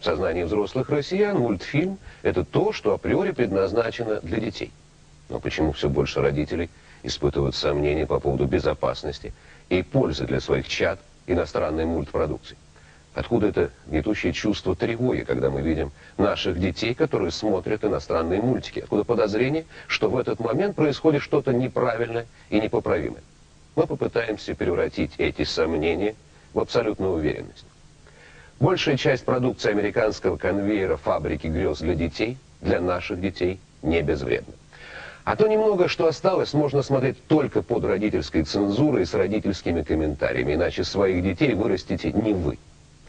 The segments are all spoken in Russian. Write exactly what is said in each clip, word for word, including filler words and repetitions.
сознании взрослых россиян мультфильм – это то, что априори предназначено для детей. Но почему все больше родителей испытывают сомнения по поводу безопасности и пользы для своих чад иностранной мультпродукции? Откуда это гнетущее чувство тревоги, когда мы видим наших детей, которые смотрят иностранные мультики? Откуда подозрение, что в этот момент происходит что-то неправильное и непоправимое? Мы попытаемся превратить эти сомнения в абсолютную уверенность. Большая часть продукции американского конвейера фабрики грез для детей, для наших детей, не безвредна. А то немного, что осталось, можно смотреть только под родительской цензурой и с родительскими комментариями, иначе своих детей вырастите не вы.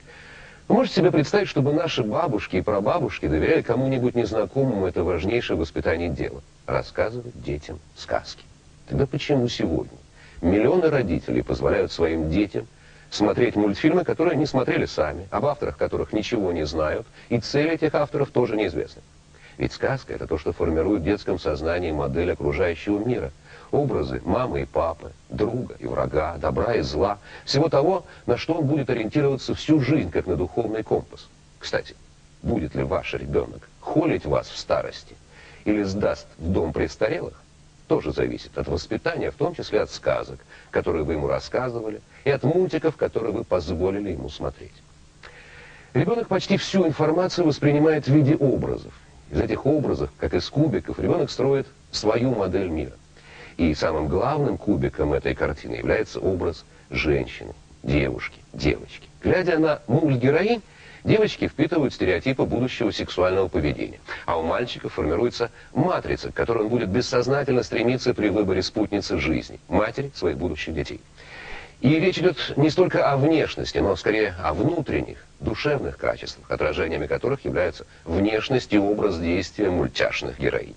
Вы можете себе представить, чтобы наши бабушки и прабабушки доверяли кому-нибудь незнакомому это важнейшее воспитание дела – рассказывать детям сказки. Тогда почему сегодня миллионы родителей позволяют своим детям смотреть мультфильмы, которые не смотрели сами, об авторах которых ничего не знают, и цели этих авторов тоже неизвестны? Ведь сказка – это то, что формирует в детском сознании модель окружающего мира. Образы мамы и папы, друга и врага, добра и зла, всего того, на что он будет ориентироваться всю жизнь, как на духовный компас. Кстати, будет ли ваш ребенок холить вас в старости или сдаст в дом престарелых, тоже зависит от воспитания, в том числе от сказок, которые вы ему рассказывали, и от мультиков, которые вы позволили ему смотреть. Ребенок почти всю информацию воспринимает в виде образов. Из этих образов, как из кубиков, ребенок строит свою модель мира. И самым главным кубиком этой картины является образ женщины, девушки, девочки. Глядя на мульт-героинь, девочки впитывают стереотипы будущего сексуального поведения. А у мальчика формируется матрица, к которой он будет бессознательно стремиться при выборе спутницы жизни, матери своих будущих детей. И речь идет не столько о внешности, но скорее о внутренних, душевных качествах, отражениями которых являются внешность и образ действия мультяшных героинь.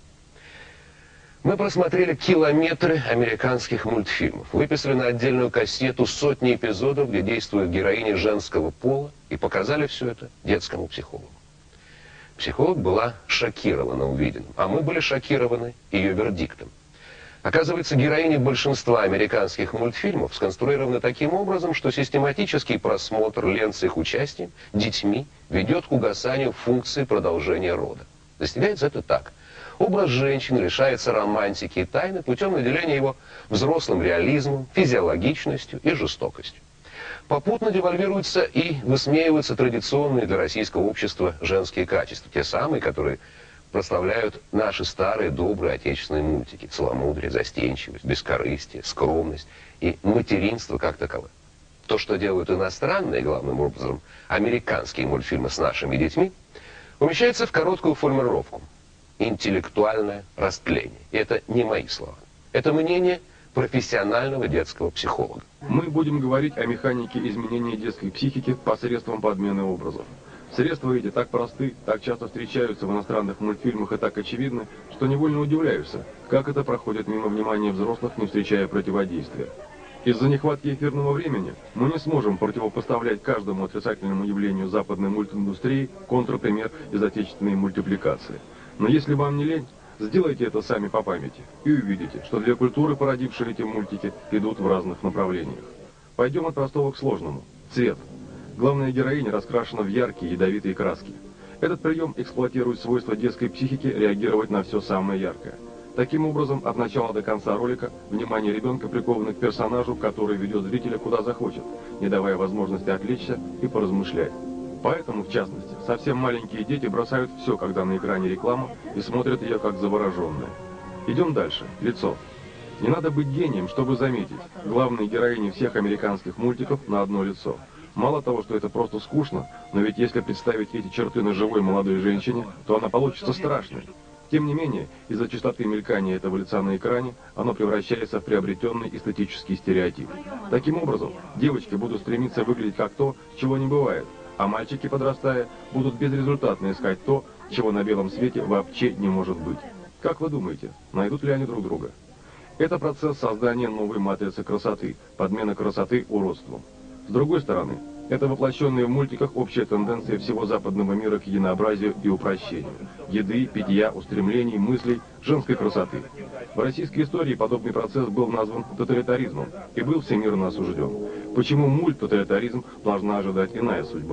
Мы просмотрели километры американских мультфильмов, выписали на отдельную кассету сотни эпизодов, где действуют героини женского пола, и показали все это детскому психологу. Психолог была шокирована увиденным, а мы были шокированы ее вердиктом. Оказывается, героини большинства американских мультфильмов сконструированы таким образом, что систематический просмотр лент с их участием детьми ведет к угасанию функции продолжения рода. Достигается это так. Образ женщины лишается романтики и тайны путем наделения его взрослым реализмом, физиологичностью и жестокостью. Попутно девальвируются и высмеиваются традиционные для российского общества женские качества, те самые, которые прославляют наши старые добрые отечественные мультики: целомудрие, застенчивость, бескорыстие, скромность и материнство как таковое. То, что делают иностранные, главным образом американские мультфильмы с нашими детьми, умещается в короткую формулировку: интеллектуальное растление. И это не мои слова. Это мнение профессионального детского психолога. Мы будем говорить о механике изменения детской психики посредством подмены образов. Средства эти так просты, так часто встречаются в иностранных мультфильмах и так очевидны, что невольно удивляешься, как это проходит мимо внимания взрослых, не встречая противодействия. Из-за нехватки эфирного времени мы не сможем противопоставлять каждому отрицательному явлению западной мультиндустрии контрпример из отечественной мультипликации. Но если вам не лень, сделайте это сами по памяти и увидите, что две культуры, породившие эти мультики, идут в разных направлениях. Пойдем от простого к сложному. Цвет. Главная героиня раскрашена в яркие ядовитые краски. Этот прием эксплуатирует свойства детской психики реагировать на все самое яркое. Таким образом, от начала до конца ролика внимание ребенка приковано к персонажу, который ведет зрителя куда захочет, не давая возможности отвлечься и поразмышлять. Поэтому, в частности, совсем маленькие дети бросают все, когда на экране реклама, и смотрят ее как завороженные. Идем дальше. Лицо. Не надо быть гением, чтобы заметить. Главные героини всех американских мультиков на одно лицо. Мало того, что это просто скучно, но ведь если представить эти черты на живой молодой женщине, то она получится страшной. Тем не менее, из-за частоты мелькания этого лица на экране, оно превращается в приобретенный эстетический стереотип. Таким образом, девочки будут стремиться выглядеть как то, чего не бывает, а мальчики, подрастая, будут безрезультатно искать то, чего на белом свете вообще не может быть. Как вы думаете, найдут ли они друг друга? Это процесс создания новой матрицы красоты, подмена красоты уродством. С другой стороны, это воплощенная в мультиках общая тенденция всего западного мира к единообразию и упрощению. Еды, питья, устремлений, мыслей, женской красоты. В российской истории подобный процесс был назван тоталитаризмом и был всемирно осужден. Почему мульт-тоталитаризм должна ожидать иная судьба?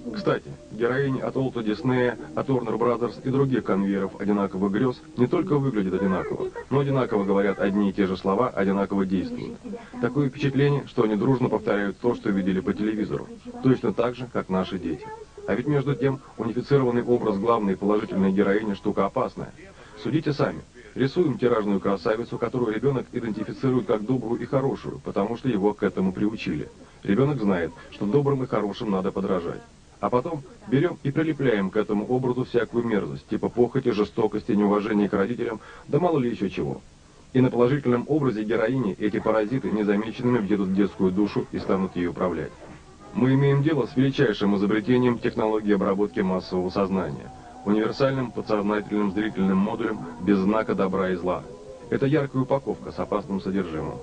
Кстати, героини от Уолта Диснея, от Warner Brothers и других конвейеров одинаковых грез не только выглядят одинаково, но одинаково говорят одни и те же слова, одинаково действуют. Такое впечатление, что они дружно повторяют то, что видели по телевизору, точно так же, как наши дети. А ведь между тем, унифицированный образ главной положительной героини – штука опасная. Судите сами. Рисуем тиражную красавицу, которую ребенок идентифицирует как добрую и хорошую, потому что его к этому приучили. Ребенок знает, что добрым и хорошим надо подражать. А потом берем и прилепляем к этому образу всякую мерзость, типа похоти, жестокости, неуважения к родителям, да мало ли еще чего. И на положительном образе героини эти паразиты незамеченными въедут в детскую душу и станут ее управлять. Мы имеем дело с величайшим изобретением технологии обработки массового сознания, универсальным подсознательным зрительным модулем без знака добра и зла. Это яркая упаковка с опасным содержимым.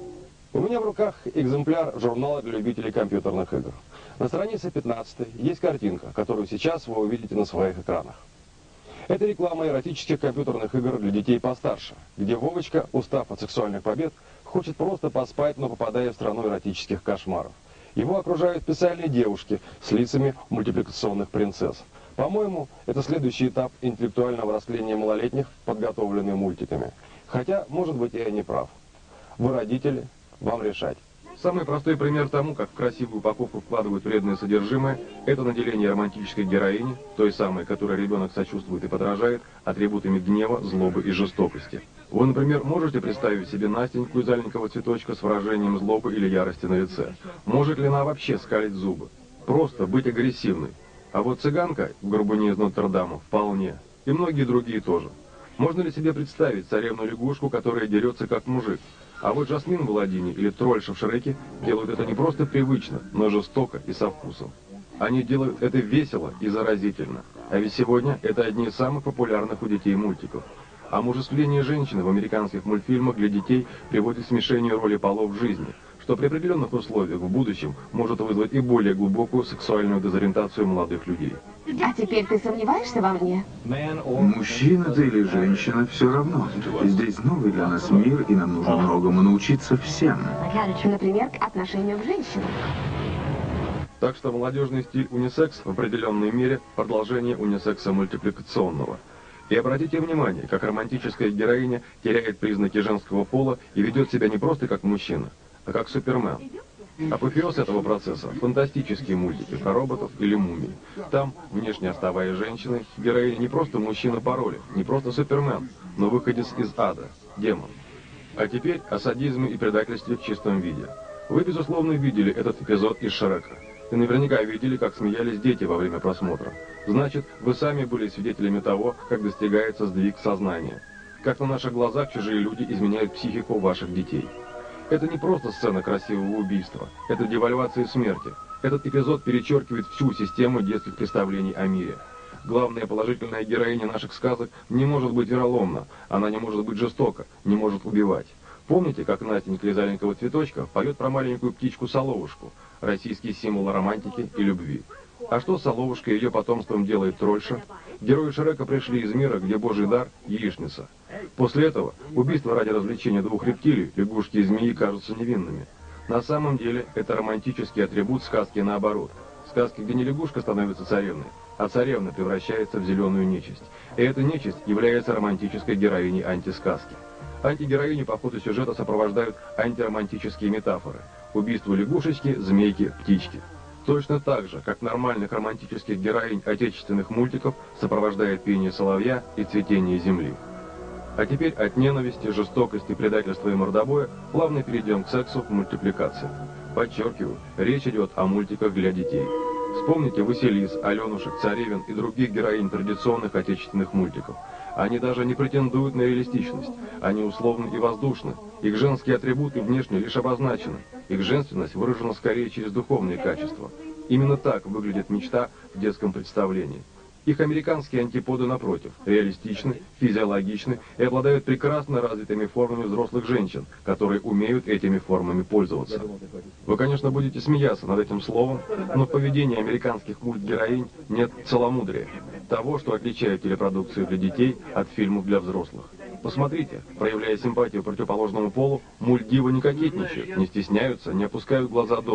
У меня в руках экземпляр журнала для любителей компьютерных игр. На странице пятнадцатой есть картинка, которую сейчас вы увидите на своих экранах. Это реклама эротических компьютерных игр для детей постарше, где Вовочка, устав от сексуальных побед, хочет просто поспать, но попадая в страну эротических кошмаров. Его окружают специальные девушки с лицами мультипликационных принцесс. По-моему, это следующий этап интеллектуального растления малолетних, подготовленный мультиками. Хотя, может быть, я и не прав. Вы родители, вам решать. Самый простой пример тому, как в красивую упаковку вкладывают вредное содержимое, это наделение романтической героини, той самой, которой ребенок сочувствует и подражает, атрибутами гнева, злобы и жестокости. Вы, например, можете представить себе Настеньку из аленького цветочка с выражением злобы или ярости на лице? Может ли она вообще скалить зубы? Просто быть агрессивной. А вот цыганка в горбуне из Нотр-Дама вполне. И многие другие тоже. Можно ли себе представить царевну-лягушку, которая дерется как мужик? А вот Жасмин в Аладдине или Трольша в Шреке делают это не просто привычно, но жестоко и со вкусом. Они делают это весело и заразительно. А ведь сегодня это одни из самых популярных у детей мультиков. Омужествление женщины в американских мультфильмах для детей приводит к смешению роли полов в жизни, что при определенных условиях в будущем может вызвать и более глубокую сексуальную дезориентацию молодых людей. А теперь ты сомневаешься во мне? Мужчина ты или женщина, все равно. Здесь новый для нас мир, и нам нужно многому научиться всем. Например, к отношению к женщинам. Так что молодежный стиль унисекс в определенной мере продолжение унисекса мультипликационного. И обратите внимание, как романтическая героиня теряет признаки женского пола и ведет себя не просто как мужчина, а как Супермен. Апофеоз этого процесса – фантастические мультики про роботов или мумий. Там, внешне оставаясь женщиной, героиня не просто мужчина по роли, не просто Супермен, но выходец из ада – демон. А теперь о садизме и предательстве в чистом виде. Вы, безусловно, видели этот эпизод из Шрека. И наверняка видели, как смеялись дети во время просмотра. Значит, вы сами были свидетелями того, как достигается сдвиг сознания. Как на наших глазах чужие люди изменяют психику ваших детей. Это не просто сцена красивого убийства, это девальвация смерти. Этот эпизод перечеркивает всю систему детских представлений о мире. Главная положительная героиня наших сказок не может быть вероломна, она не может быть жестока, не может убивать. Помните, как Настенька из аленького цветочка поет про маленькую птичку-соловушку, российский символ романтики и любви? А что соловушка и ее потомством делает Трольша? Герои Шрека пришли из мира, где божий дар – яичница. После этого убийства ради развлечения двух рептилий, лягушки и змеи, кажутся невинными. На самом деле это романтический атрибут сказки наоборот. Сказки, где не лягушка становится царевной, а царевна превращается в зеленую нечисть. И эта нечисть является романтической героиней антисказки. Антигероини по ходу сюжета сопровождают антиромантические метафоры. Убийство лягушечки, змейки, птички. Точно так же, как нормальных романтических героинь отечественных мультиков сопровождает пение соловья и цветение земли. А теперь от ненависти, жестокости, предательства и мордобоя плавно перейдем к сексу в мультипликации. Подчеркиваю, речь идет о мультиках для детей. Вспомните Василис, Аленушек, Царевен и других героинь традиционных отечественных мультиков. Они даже не претендуют на реалистичность, они условны и воздушны. Их женские атрибуты внешне лишь обозначены, их женственность выражена скорее через духовные качества. Именно так выглядит мечта в детском представлении. Их американские антиподы, напротив, реалистичны, физиологичны и обладают прекрасно развитыми формами взрослых женщин, которые умеют этими формами пользоваться. Вы, конечно, будете смеяться над этим словом, но в поведении американских мультгероинь нет целомудрия, того, что отличает телепродукцию для детей от фильмов для взрослых. Посмотрите, проявляя симпатию противоположному полу, мультдивы не кокетничают, не стесняются, не опускают глаза долу.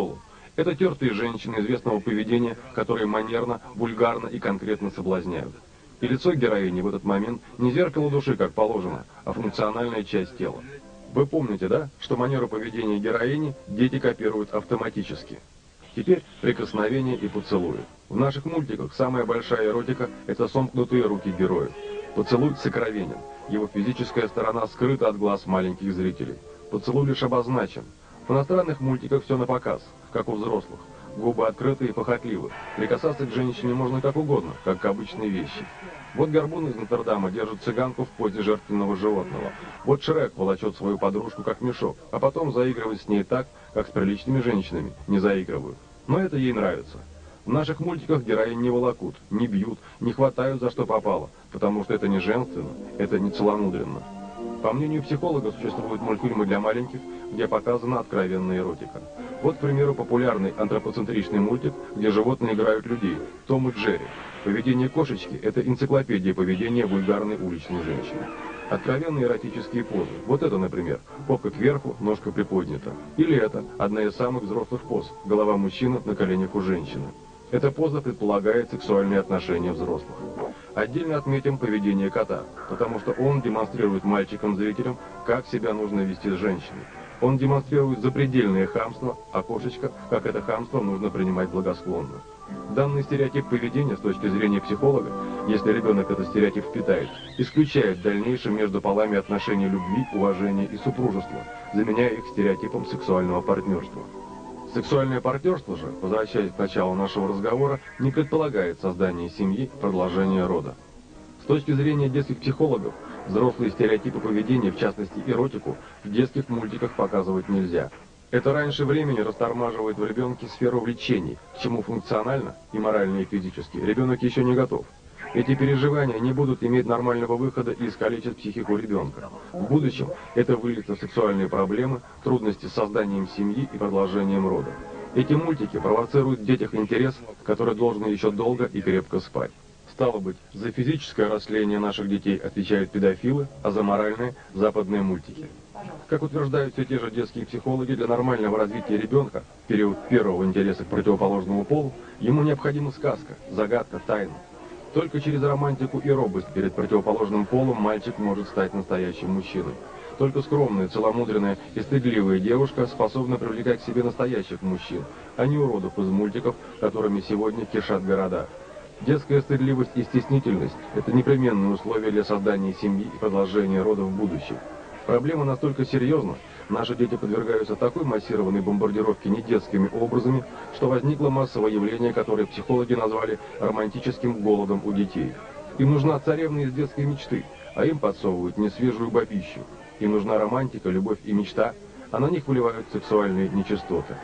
Это тертые женщины известного поведения, которые манерно, вульгарно и конкретно соблазняют. И лицо героини в этот момент не зеркало души, как положено, а функциональная часть тела. Вы помните, да, что манеру поведения героини дети копируют автоматически. Теперь прикосновения и поцелуи. В наших мультиках самая большая эротика – это сомкнутые руки героев. Поцелуй сокровенен. Его физическая сторона скрыта от глаз маленьких зрителей. Поцелуй лишь обозначен. В иностранных мультиках все на показ, как у взрослых. Губы открыты и похотливы. Прикасаться к женщине можно как угодно, как к обычной вещи. Вот Горбун из Нотр-Дама держит цыганку в позе жертвенного животного. Вот Шрек волочет свою подружку как мешок, а потом заигрывает с ней так, как с приличными женщинами не заигрывают. Но это ей нравится. В наших мультиках героинь не волокут, не бьют, не хватают за что попало, потому что это не женственно, это не целомудренно. По мнению психолога, существуют мультфильмы для маленьких, где показана откровенная эротика. Вот, к примеру, популярный антропоцентричный мультик, где животные играют людей – Том и Джерри. Поведение кошечки – это энциклопедия поведения вульгарной уличной женщины. Откровенные эротические позы. Вот это, например, попка кверху, ножка приподнята. Или это одна из самых взрослых поз – голова мужчины на коленях у женщины. Эта поза предполагает сексуальные отношения взрослых. Отдельно отметим поведение кота, потому что он демонстрирует мальчикам-зрителям, как себя нужно вести с женщиной. Он демонстрирует запредельное хамство, а кошечка, как это хамство нужно принимать благосклонно. Данный стереотип поведения с точки зрения психолога, если ребенок этот стереотип впитает, исключает в дальнейшем между полами отношения любви, уважения и супружества, заменяя их стереотипом сексуального партнерства. Сексуальное партнерство же, возвращаясь к началу нашего разговора, не предполагает создание семьи, продолжение рода. С точки зрения детских психологов, взрослые стереотипы поведения, в частности эротику, в детских мультиках показывать нельзя. Это раньше времени растормаживает в ребенке сферу влечений, к чему функционально, и морально, и физически, ребенок еще не готов. Эти переживания не будут иметь нормального выхода и искалечат психику ребенка. В будущем это выльется в сексуальные проблемы, трудности с созданием семьи и продолжением рода. Эти мультики провоцируют в детях интерес, который должен еще долго и крепко спать. Стало быть, за физическое растление наших детей отвечают педофилы, а за моральные – западные мультики. Как утверждают все те же детские психологи, для нормального развития ребенка, в период первого интереса к противоположному полу, ему необходима сказка, загадка, тайна. Только через романтику и робость перед противоположным полом мальчик может стать настоящим мужчиной. Только скромная, целомудренная и стыдливая девушка способна привлекать к себе настоящих мужчин, а не уродов из мультиков, которыми сегодня кишат города. Детская стыдливость и стеснительность – это непременные условия для создания семьи и продолжения рода в будущем. Проблема настолько серьезна, наши дети подвергаются такой массированной бомбардировке недетскими образами, что возникло массовое явление, которое психологи назвали романтическим голодом у детей. Им нужна царевна из детской мечты, а им подсовывают несвежую бабищу. Им нужна романтика, любовь и мечта, а на них выливают сексуальные нечистоты.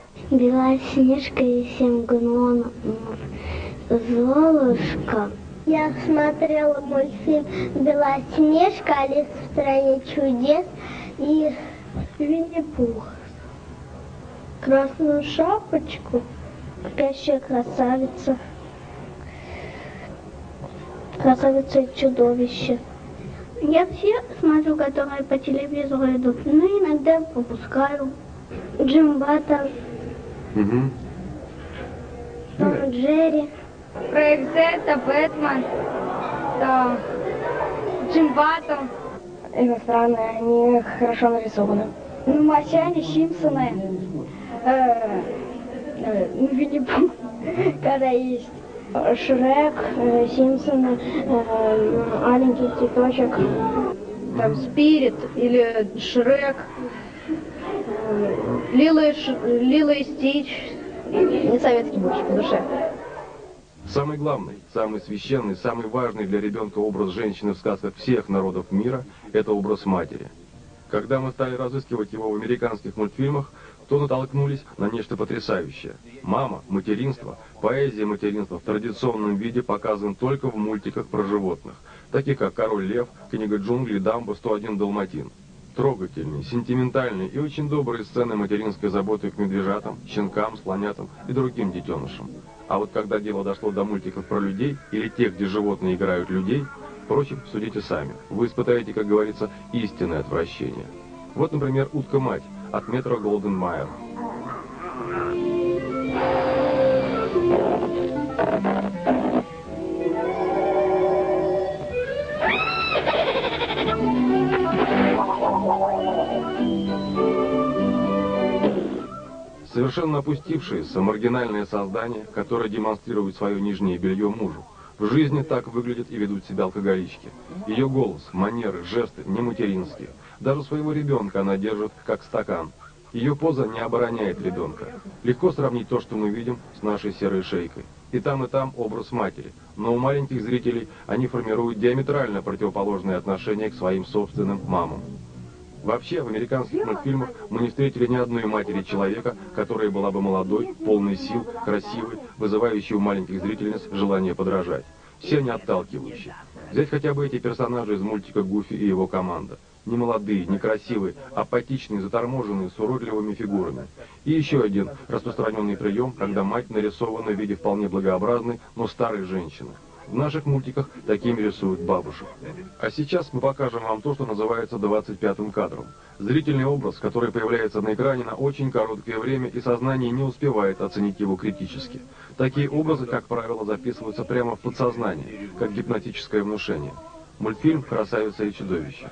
Белоснежка и семь гномов, Золушка. Я смотрела мультфильм «Белоснежка», «Алиса в стране чудес» и «Винни-Пух». «Красную шапочку», «Спящая красавица», «Красавица и чудовище». Я все смотрю, которые по телевизору идут, но иногда пропускаю. Джим Баттон, Угу. Том и Джерри. Проект Z, Бэтмен, да, Джим Баттон. Иностранные, они хорошо нарисованы. Ну, Марсиане, Симпсоны, э, э, ну, Винни-Пух, когда есть Шрек, э, Симпсоны, э, Аленький цветочек. Там Спирит или Шрек, э, Лила и, Ш... Лила и Стич. Не советский больше по душе. Самый главный, самый священный, самый важный для ребенка образ женщины в сказках всех народов мира – это образ матери. Когда мы стали разыскивать его в американских мультфильмах, то натолкнулись на нечто потрясающее. Мама, материнство, поэзия материнства в традиционном виде показан только в мультиках про животных, таких как «Король лев», «Книга джунглей», «Дамбо», сто один Далматин. Трогательные, сентиментальные и очень добрые сцены материнской заботы к медвежатам, щенкам, слонятам и другим детенышам. А вот когда дело дошло до мультиков про людей, или тех, где животные играют людей, впрочем, судите сами. Вы испытаете, как говорится, истинное отвращение. Вот, например, «Утка-мать» от Метро Голден Майер. Совершенно опустившееся, маргинальное создание, которое демонстрирует свое нижнее белье мужу. В жизни так выглядят и ведут себя алкоголички. Ее голос, манеры, жесты не материнские. Даже своего ребенка она держит как стакан. Ее поза не обороняет ребенка. Легко сравнить то, что мы видим, с нашей серой шейкой. И там, и там образ матери. Но у маленьких зрителей они формируют диаметрально противоположные отношения к своим собственным мамам. Вообще, в американских мультфильмах мы не встретили ни одной матери человека, которая была бы молодой, полной сил, красивой, вызывающей у маленьких зрительниц желание подражать. Все они отталкивающие. Взять хотя бы эти персонажи из мультика «Гуфи и его команда». Не молодые, не красивые, апатичные, заторможенные, с уродливыми фигурами. И еще один распространенный прием, когда мать нарисована в виде вполне благообразной, но старой женщины. В наших мультиках такими рисуют бабушек. А сейчас мы покажем вам то, что называется двадцать пятым кадром. Зрительный образ, который появляется на экране на очень короткое время, и сознание не успевает оценить его критически. Такие образы, как правило, записываются прямо в подсознание, как гипнотическое внушение. Мультфильм «Красавица и чудовище».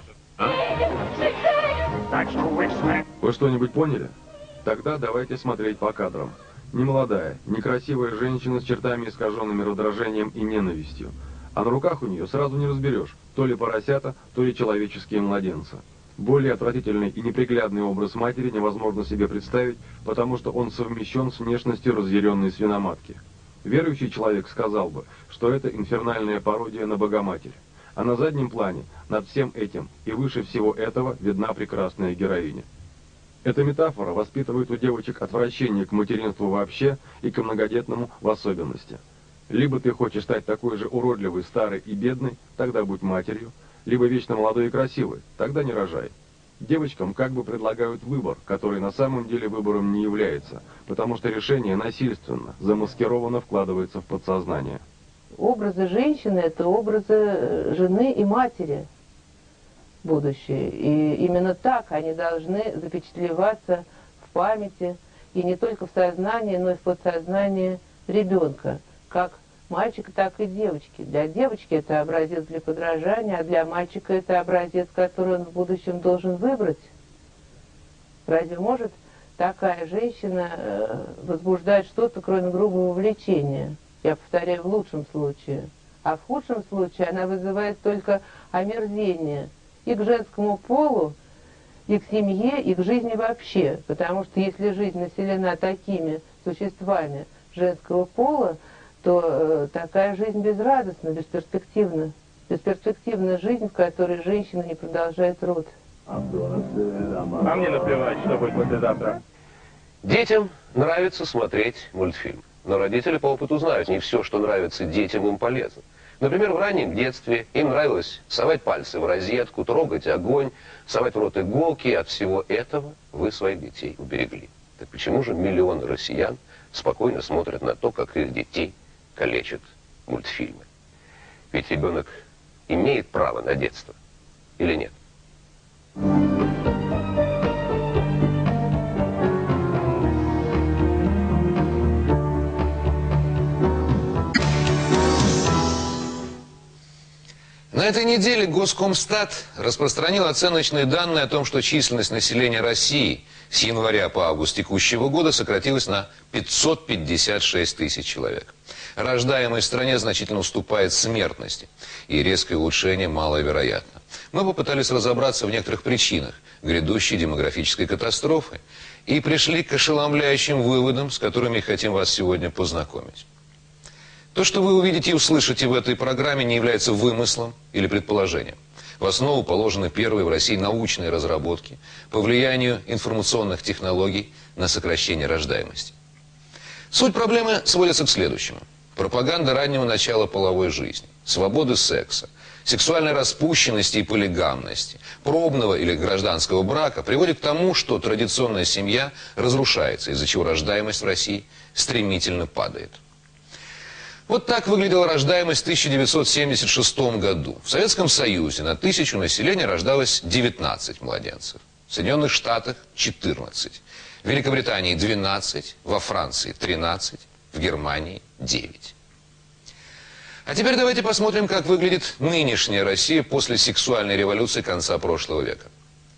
Вы что-нибудь поняли? Тогда давайте смотреть по кадрам. Немолодая, некрасивая женщина с чертами, искаженными раздражением и ненавистью. А на руках у нее сразу не разберешь, то ли поросята, то ли человеческие младенцы. Более отвратительный и неприглядный образ матери невозможно себе представить, потому что он совмещен с внешностью разъяренной свиноматки. Верующий человек сказал бы, что это инфернальная пародия на Богоматерь. А на заднем плане, над всем этим и выше всего этого, видна прекрасная героиня. Эта метафора воспитывает у девочек отвращение к материнству вообще и к многодетному в особенности. Либо ты хочешь стать такой же уродливой, старой и бедной, тогда будь матерью, либо вечно молодой и красивой, тогда не рожай. Девочкам как бы предлагают выбор, который на самом деле выбором не является, потому что решение насильственно, замаскированно вкладывается в подсознание. Образы женщины – это образы жены и матери будущее. И именно так они должны запечатлеваться в памяти, и не только в сознании, но и в подсознании ребенка, как мальчика, так и девочки. Для девочки это образец для подражания, а для мальчика это образец, который он в будущем должен выбрать. Разве может такая женщина возбуждать что-то, кроме грубого влечения? Я повторяю, в лучшем случае. А в худшем случае она вызывает только омерзение и к женскому полу, и к семье, и к жизни вообще. Потому что если жизнь населена такими существами женского пола, то э, такая жизнь безрадостна, бесперспективна. Бесперспективна жизнь, в которой женщина не продолжает род. А мне наплевать, что будет послезавтра. Детям нравится смотреть мультфильм. Но родители по опыту знают, не все, что нравится детям, им полезно. Например, в раннем детстве им нравилось совать пальцы в розетку, трогать огонь, совать в рот иголки. От всего этого вы своих детей уберегли. Так почему же миллионы россиян спокойно смотрят на то, как их детей калечат мультфильмы? Ведь ребенок имеет право на детство или нет? На этой неделе Госкомстат распространил оценочные данные о том, что численность населения России с января по август текущего года сократилась на пятьсот пятьдесят шесть тысяч человек. Рождаемость в стране значительно уступает смертности, и резкое улучшение маловероятно. Мы попытались разобраться в некоторых причинах грядущей демографической катастрофы и пришли к ошеломляющим выводам, с которыми хотим вас сегодня познакомить. То, что вы увидите и услышите в этой программе, не является вымыслом или предположением. В основу положены первые в России научные разработки по влиянию информационных технологий на сокращение рождаемости. Суть проблемы сводится к следующему. Пропаганда раннего начала половой жизни, свободы секса, сексуальной распущенности и полигамности, пробного или гражданского брака приводит к тому, что традиционная семья разрушается, из-за чего рождаемость в России стремительно падает. Вот так выглядела рождаемость в тысяча девятьсот семьдесят шестом году. В Советском Союзе на тысячу населения рождалось девятнадцать младенцев. В Соединенных Штатах четырнадцать. В Великобритании двенадцать, во Франции тринадцать, в Германии девять. А теперь давайте посмотрим, как выглядит нынешняя Россия после сексуальной революции конца прошлого века.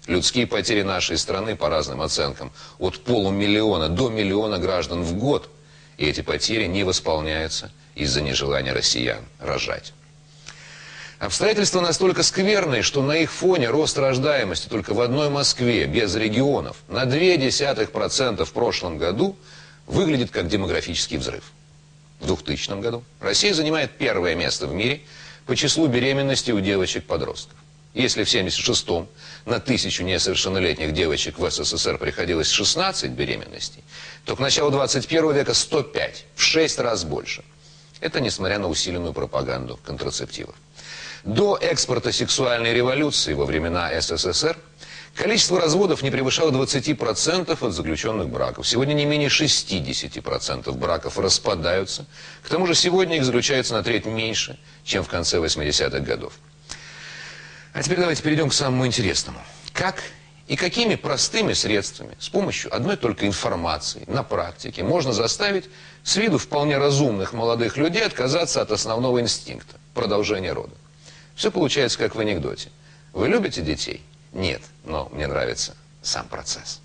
Людские потери нашей страны, по разным оценкам, от полумиллиона до миллиона граждан в год. И эти потери не восполняются из-за нежелания россиян рожать. Обстоятельства настолько скверные, что на их фоне рост рождаемости только в одной Москве, без регионов, на ноль целых две десятых процента в прошлом году выглядит как демографический взрыв. В двухтысячном году Россия занимает первое место в мире по числу беременностей у девочек-подростков. Если в семьдесят шестом на тысячу несовершеннолетних девочек в СССР приходилось шестнадцать беременностей, то к началу двадцать первого века сто пять, в шесть раз больше. Это несмотря на усиленную пропаганду контрацептивов. До экспорта сексуальной революции во времена СССР количество разводов не превышало двадцати процентов от заключенных браков. Сегодня не менее шестидесяти процентов браков распадаются. К тому же сегодня их заключается на треть меньше, чем в конце восьмидесятых годов. А теперь давайте перейдем к самому интересному. Как и какими простыми средствами, с помощью одной только информации, на практике, можно заставить с виду вполне разумных молодых людей отказаться от основного инстинкта – продолжения рода. Все получается как в анекдоте. Вы любите детей? Нет, но мне нравится сам процесс.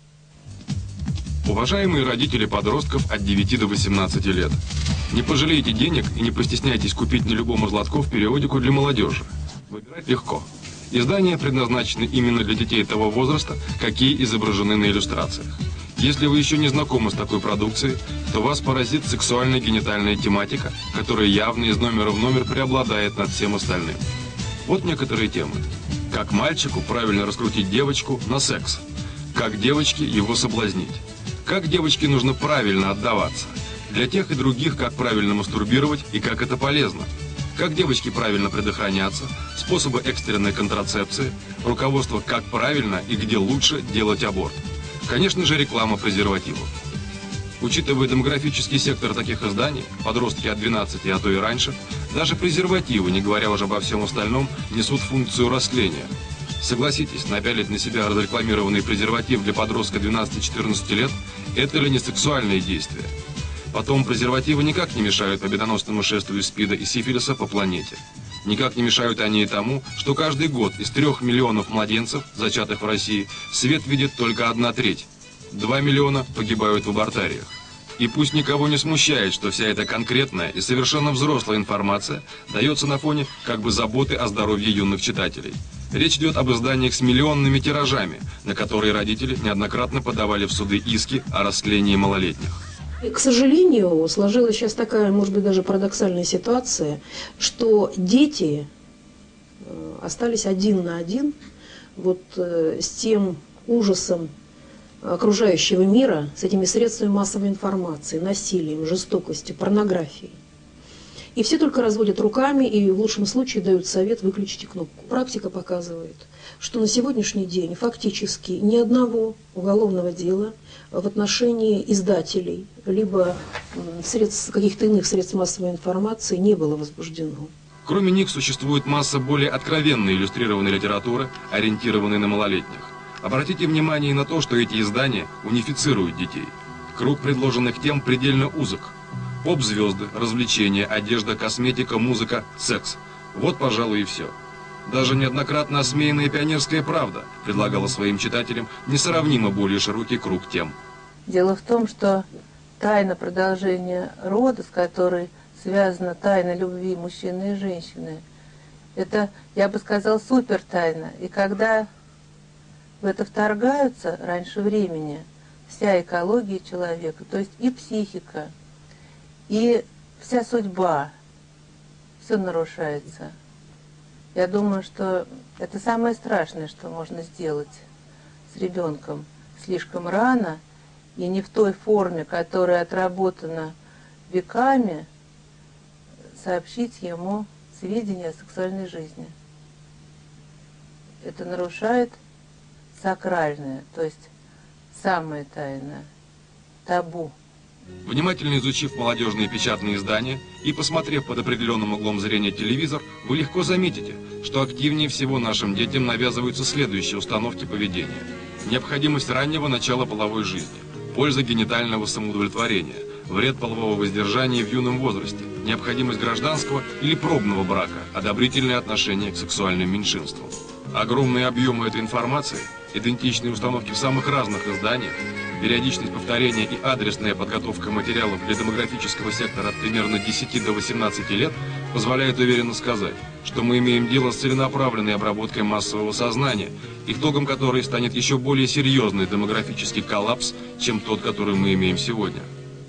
Уважаемые родители подростков от девяти до восемнадцати лет, не пожалейте денег и не постесняйтесь купить на любом из лотков периодику для молодежи. Выбирать легко. Издания предназначены именно для детей того возраста, какие изображены на иллюстрациях. Если вы еще не знакомы с такой продукцией, то вас поразит сексуальная генитальная тематика, которая явно из номера в номер преобладает над всем остальным. Вот некоторые темы. Как мальчику правильно раскрутить девочку на секс? Как девочке его соблазнить? Как девочке нужно правильно отдаваться? Для тех и других, как правильно мастурбировать и как это полезно. Как девочке правильно предохраняться, способы экстренной контрацепции, руководство, как правильно и где лучше делать аборт. Конечно же, реклама презервативов. Учитывая демографический сектор таких изданий, подростки от двенадцати, а то и раньше, даже презервативы, не говоря уже обо всем остальном, несут функцию растления. Согласитесь, напялить на себя разрекламированный презерватив для подростка двенадцати-четырнадцати лет – это ли не сексуальное действие? Потом презервативы никак не мешают победоносному шествию СПИДа и сифилиса по планете. Никак не мешают они и тому, что каждый год из трех миллионов младенцев, зачатых в России, свет видит только одна треть. Два миллиона погибают в абортариях. И пусть никого не смущает, что вся эта конкретная и совершенно взрослая информация дается на фоне как бы заботы о здоровье юных читателей. Речь идет об изданиях с миллионными тиражами, на которые родители неоднократно подавали в суды иски о растлении малолетних. К сожалению, сложилась сейчас такая, может быть, даже парадоксальная ситуация, что дети остались один на один вот с тем ужасом окружающего мира, с этими средствами массовой информации, насилием, жестокостью, порнографией. И все только разводят руками и в лучшем случае дают совет «выключите кнопку». Практика показывает, что на сегодняшний день фактически ни одного уголовного дела в отношении издателей, либо средств, каких-то иных средств массовой информации не было возбуждено. Кроме них существует масса более откровенной иллюстрированной литературы, ориентированной на малолетних. Обратите внимание на то, что эти издания унифицируют детей. Круг предложенных тем предельно узок. Поп-звезды, развлечения, одежда, косметика, музыка, секс. Вот, пожалуй, и все. Даже неоднократно осмеянная «Пионерская правда» предлагала своим читателям несравнимо более широкий круг тем. Дело в том, что тайна продолжения рода, с которой связана тайна любви мужчины и женщины, это, я бы сказал, супертайна. И когда в это вторгаются раньше времени вся экология человека, то есть и психика, и вся судьба, все нарушается. Я думаю, что это самое страшное, что можно сделать с ребенком слишком рано и не в той форме, которая отработана веками, сообщить ему сведения о сексуальной жизни. Это нарушает сакральное, то есть самое тайное, табу. Внимательно изучив молодежные печатные издания и посмотрев под определенным углом зрения телевизор, вы легко заметите, что активнее всего нашим детям навязываются следующие установки поведения. Необходимость раннего начала половой жизни, польза генитального самоудовлетворения, вред полового воздержания в юном возрасте, необходимость гражданского или пробного брака, одобрительное отношение к сексуальным меньшинствам. Огромные объемы этой информации, идентичные установки в самых разных изданиях, периодичность повторения и адресная подготовка материалов для демографического сектора от примерно десяти до восемнадцати лет позволяет уверенно сказать, что мы имеем дело с целенаправленной обработкой массового сознания, итогом которой станет еще более серьезный демографический коллапс, чем тот, который мы имеем сегодня.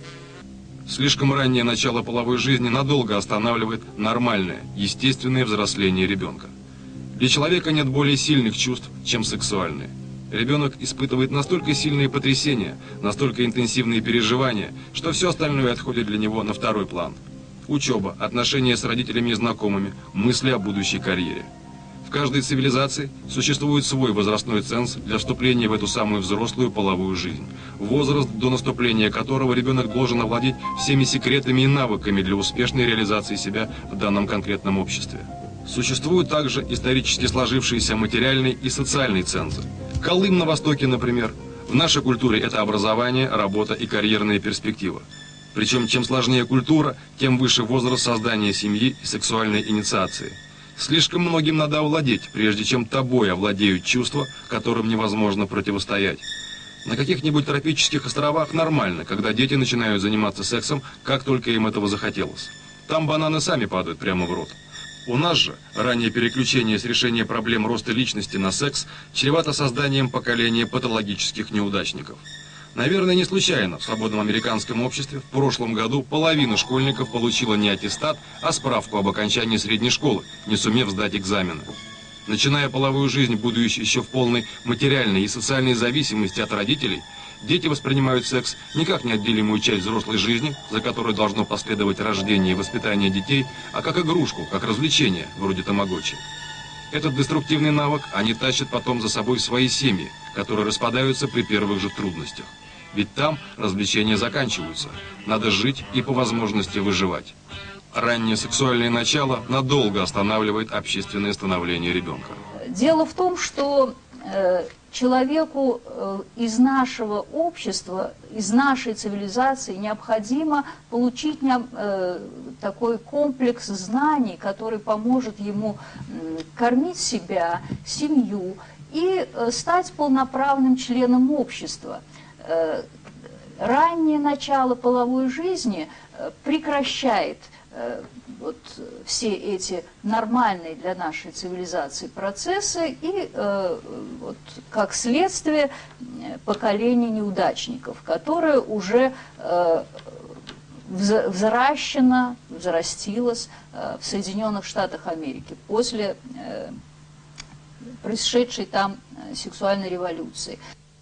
Слишком раннее начало половой жизни надолго останавливает нормальное, естественное взросление ребенка. Для человека нет более сильных чувств, чем сексуальные. Ребенок испытывает настолько сильные потрясения, настолько интенсивные переживания, что все остальное отходит для него на второй план. Учеба, отношения с родителями и знакомыми, мысли о будущей карьере. В каждой цивилизации существует свой возрастной ценз для вступления в эту самую взрослую половую жизнь. Возраст, до наступления которого ребенок должен овладеть всеми секретами и навыками для успешной реализации себя в данном конкретном обществе. Существуют также исторически сложившиеся материальные и социальные цензы. Колым на Востоке, например. В нашей культуре это образование, работа и карьерная перспектива. Причем, чем сложнее культура, тем выше возраст создания семьи и сексуальной инициации. Слишком многим надо овладеть, прежде чем тобой овладеют чувства, которым невозможно противостоять. На каких-нибудь тропических островах нормально, когда дети начинают заниматься сексом, как только им этого захотелось. Там бананы сами падают прямо в рот. У нас же раннее переключение с решения проблем роста личности на секс чревато созданием поколения патологических неудачников. Наверное, не случайно в свободном американском обществе в прошлом году половина школьников получила не аттестат, а справку об окончании средней школы, не сумев сдать экзамены. Начиная половую жизнь, будучи еще в полной материальной и социальной зависимости от родителей, дети воспринимают секс не как неотделимую часть взрослой жизни, за которой должно последовать рождение и воспитание детей, а как игрушку, как развлечение, вроде тамагочи. Этот деструктивный навык они тащат потом за собой в свои семьи, которые распадаются при первых же трудностях. Ведь там развлечения заканчиваются. Надо жить и по возможности выживать. Раннее сексуальное начало надолго останавливает общественное становление ребенка. Дело в том, что э, человеку э, из нашего общества, из нашей цивилизации необходимо получить не, э, такой комплекс знаний, который поможет ему э, кормить себя, семью и э, стать полноправным членом общества. Э, раннее начало половой жизни э, прекращает вот все эти нормальные для нашей цивилизации процессы и э, вот, как следствие поколение неудачников, которое уже э, взращено, взрастилось э, в Соединенных Штатах Америки после э, происшедшей там сексуальной революции.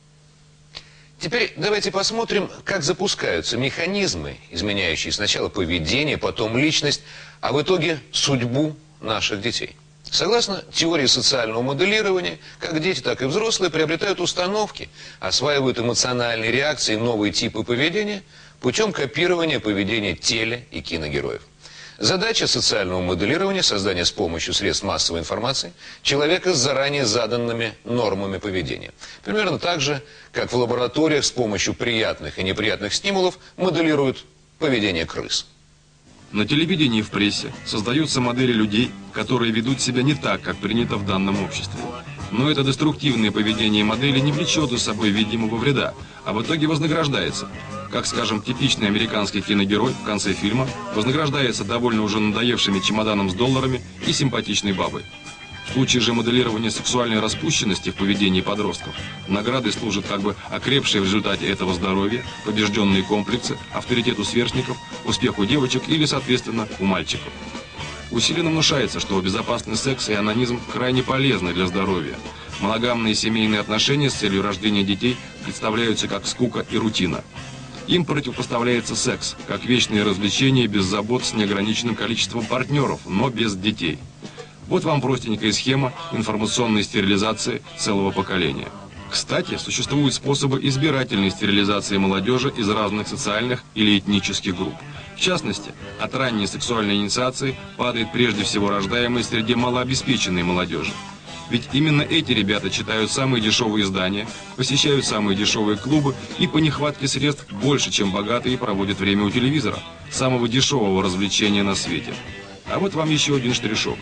Теперь давайте посмотрим, как запускаются механизмы, изменяющие сначала поведение, потом личность, а в итоге судьбу наших детей. Согласно теории социального моделирования, как дети, так и взрослые приобретают установки, осваивают эмоциональные реакции, новые типы поведения путем копирования поведения теле- и киногероев. Задача социального моделирования – создание с помощью средств массовой информации человека с заранее заданными нормами поведения. Примерно так же, как в лабораториях с помощью приятных и неприятных стимулов моделируют поведение крыс. На телевидении и в прессе создаются модели людей, которые ведут себя не так, как принято в данном обществе. Но это деструктивное поведение модели не влечет за собой видимого вреда, а в итоге вознаграждается. Как, скажем, типичный американский киногерой в конце фильма вознаграждается довольно уже надоевшими чемоданом с долларами и симпатичной бабой. В случае же моделирования сексуальной распущенности в поведении подростков наградой служат как бы окрепшие в результате этого здоровья, побежденные комплексы, авторитету сверстников, успеху девочек или, соответственно, у мальчиков. Усиленно внушается, что безопасный секс и анонизм крайне полезны для здоровья. Моногамные семейные отношения с целью рождения детей представляются как скука и рутина. Им противопоставляется секс, как вечное развлечение без забот с неограниченным количеством партнеров, но без детей. Вот вам простенькая схема информационной стерилизации целого поколения. Кстати, существуют способы избирательной стерилизации молодежи из разных социальных или этнических групп. В частности, от ранней сексуальной инициации падает прежде всего рождаемая среди малообеспеченной молодежи. Ведь именно эти ребята читают самые дешевые издания, посещают самые дешевые клубы и по нехватке средств больше, чем богатые, проводят время у телевизора, самого дешевого развлечения на свете. А вот вам еще один штришок.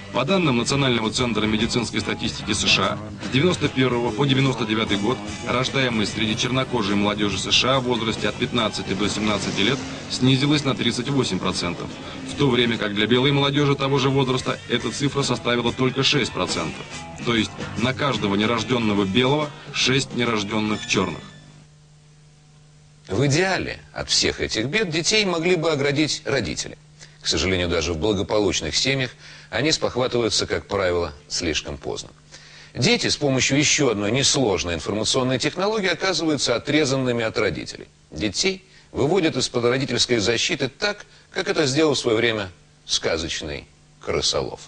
По данным Национального центра медицинской статистики США, с девяносто первого по девяносто девятый год рождаемость среди чернокожей молодежи США в возрасте от пятнадцати до семнадцати лет снизилась на тридцать восемь процентов, в то время как для белой молодежи того же возраста эта цифра составила только шесть процентов. То есть на каждого нерожденного белого шесть нерожденных черных. В идеале от всех этих бед детей могли бы оградить родители. К сожалению, даже в благополучных семьях они спохватываются, как правило, слишком поздно. Дети с помощью еще одной несложной информационной технологии оказываются отрезанными от родителей. Детей выводят из-под родительской защиты так, как это сделал в свое время сказочный крысолов.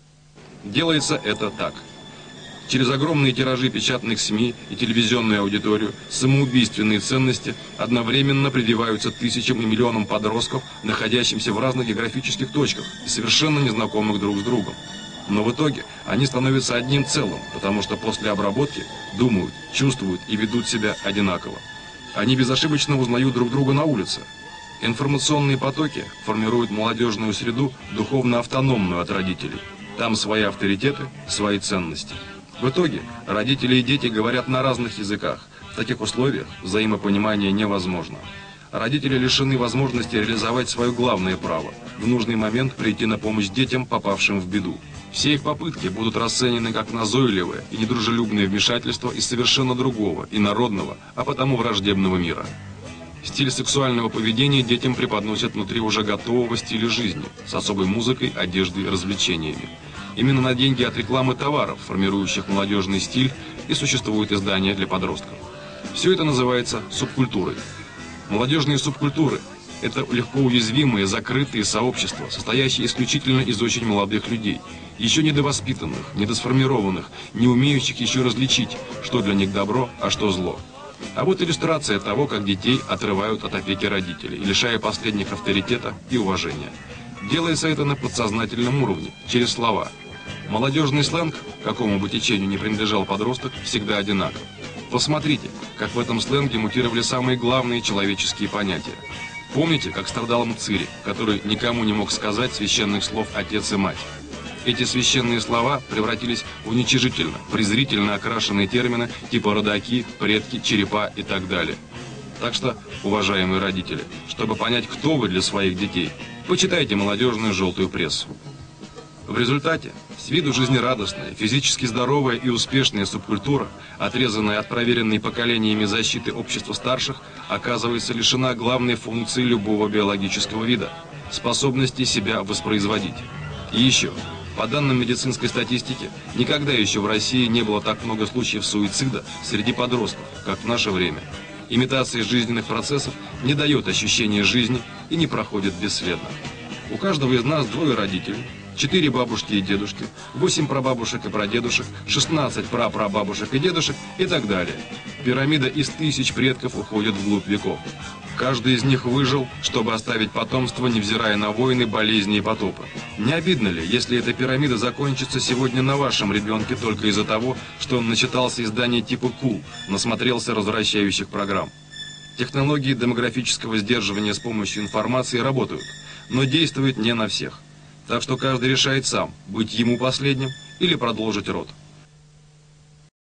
Делается это так. Через огромные тиражи печатных СМИ и телевизионную аудиторию самоубийственные ценности одновременно прививаются тысячам и миллионам подростков, находящимся в разных географических точках и совершенно незнакомых друг с другом. Но в итоге они становятся одним целым, потому что после обработки думают, чувствуют и ведут себя одинаково. Они безошибочно узнают друг друга на улице. Информационные потоки формируют молодежную среду, духовно автономную от родителей. Там свои авторитеты, свои ценности. В итоге родители и дети говорят на разных языках. В таких условиях взаимопонимание невозможно. Родители лишены возможности реализовать свое главное право – в нужный момент прийти на помощь детям, попавшим в беду. Все их попытки будут расценены как назойливое и недружелюбное вмешательство из совершенно другого, инородного, а потому враждебного мира. Стиль сексуального поведения детям преподносят внутри уже готового стиля жизни, с особой музыкой, одеждой и развлечениями. Именно на деньги от рекламы товаров, формирующих молодежный стиль, и существуют издания для подростков. Все это называется субкультурой. Молодежные субкультуры – это легко уязвимые, закрытые сообщества, состоящие исключительно из очень молодых людей, еще недовоспитанных, недосформированных, не умеющих еще различить, что для них добро, а что зло. А вот иллюстрация того, как детей отрывают от опеки родителей, лишая последних авторитета и уважения. Делается это на подсознательном уровне, через слова. Молодежный сленг, какому бы течению не принадлежал подросток, всегда одинаков. Посмотрите, как в этом сленге мутировали самые главные человеческие понятия. Помните, как страдал Мцыри, который никому не мог сказать священных слов «отец» и «мать». Эти священные слова превратились в уничижительно, презрительно окрашенные термины типа «родаки», «предки», «черепа» и так далее. Так что, уважаемые родители, чтобы понять, кто вы для своих детей, почитайте молодежную желтую прессу. В результате, с виду жизнерадостная, физически здоровая и успешная субкультура, отрезанная от проверенной поколениями защиты общества старших, оказывается лишена главной функции любого биологического вида – способности себя воспроизводить. И еще, по данным медицинской статистики, никогда еще в России не было так много случаев суицида среди подростков, как в наше время. Имитация жизненных процессов не дает ощущения жизни и не проходит бесследно. У каждого из нас двое родителей, четыре бабушки и дедушки, восемь прабабушек и прадедушек, шестнадцать прапрабабушек и дедушек и так далее. Пирамида из тысяч предков уходит вглубь веков. Каждый из них выжил, чтобы оставить потомство, невзирая на войны, болезни и потопы. Не обидно ли, если эта пирамида закончится сегодня на вашем ребенке только из-за того, что он начитался изданий типа «Кул», насмотрелся развращающих программ? Технологии демографического сдерживания с помощью информации работают, но действуют не на всех. Так что каждый решает сам, быть ему последним или продолжить род.